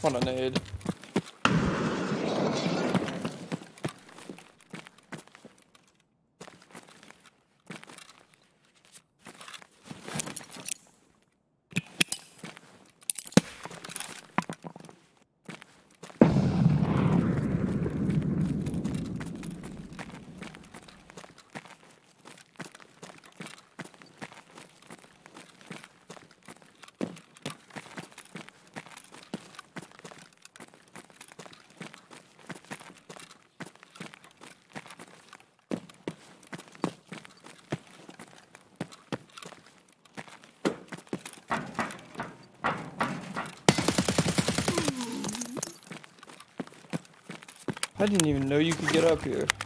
What a nade. I didn't even know you could get up here.